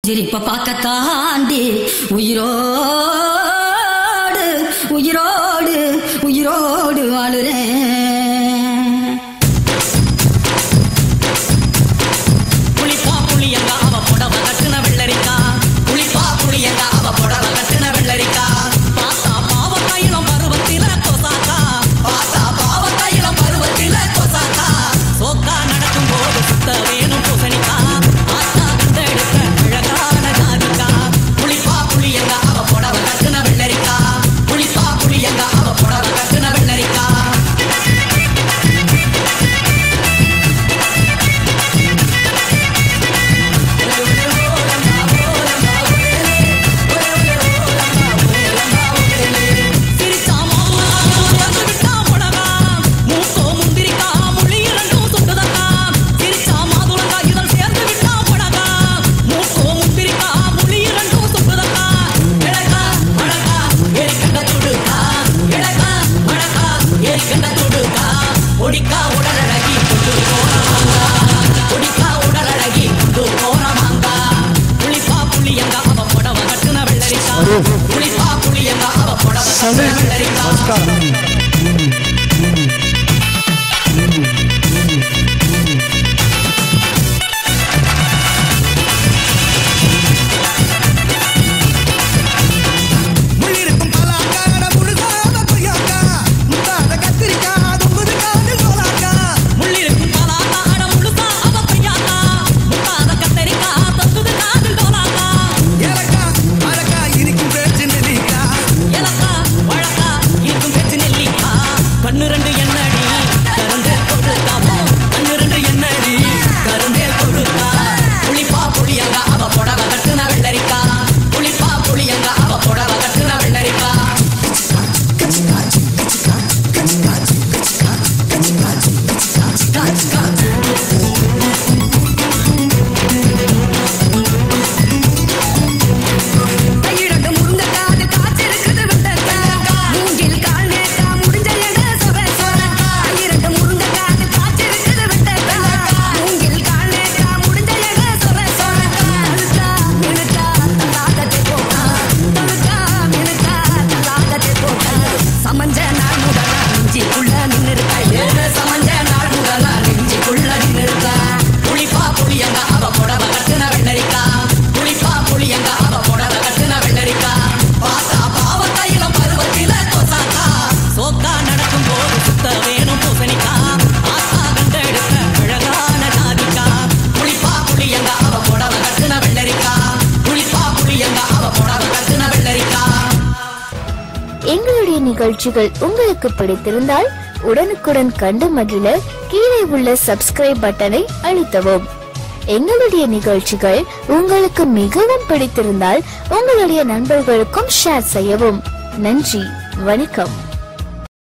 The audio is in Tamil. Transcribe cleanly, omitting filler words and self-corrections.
சிரிப்ப பார்க்கத்தாண்டி உயிரோடு உயிரோடு உயிரோடு வாழுறேன். புளிப்பா புளியங்க அவ புடவ கட்டுன வெள்ளரிக்கா, புளிப்பா புளியங்க அவ புடவ கட்டுன வெள்ளரிக்கா. பாத்தா பாவ கையிலும் பருவத்தில கொசாக்கா, பாத்தா பாவ கையிலும் பருவத்தில கொசாக்கா. சோக்கா நடக்கும் போது சுத்த வேணும் பூசணிக்கா, ஆத்தா கண்டெடுத்த அழகான ஜாதிக்கா. புளிப்பா புளியங்க அவ புடவ கட்டுன வெள்ளரிக்கா, புளிப்பா புளியங்க அவ புடவ கட்டுன வெள்ளரிக்கா. ஒடிக்கா உடலழகி கொண்டு போனமாங்கா, ஒடிக்கா உடலழகி கொண்டு போனமாங்கா. புளிப்பா புளியங்க அவ புடவ கட்டுன வெள்ளரிக்கா, புளிப்பா புளியங்க அவ புடவ கட்டுன வெள்ளரிக்கா. கண்ணுரண்டு என்னடி கருந்தே கொடுக்காமோ, கண்ணுரண்டு என்னடி கருந்தே கொடுக்கா. புளிப்பா புளியங்க அவ புடவ கட்டுன வெள்ளரிக்கா, புளிப்பா புளியங்க அவ புடவ கட்டுன வெள்ளரிக்கா. எங்களுடைய நிகழ்ச்சிகள் உங்களுக்கு பிடித்திருந்தால் உடனுக்குடன் கண்டு மகிழ கீழே உள்ள சப்ஸ்கிரைப் பட்டனை அழுத்தவும். எங்களுடைய நிகழ்ச்சிகள் உங்களுக்கு மிகவும் பிடித்திருந்தால் உங்களுடைய நண்பர்களுக்கும் ஷேர் செய்யவும். நன்றி, வணக்கம்.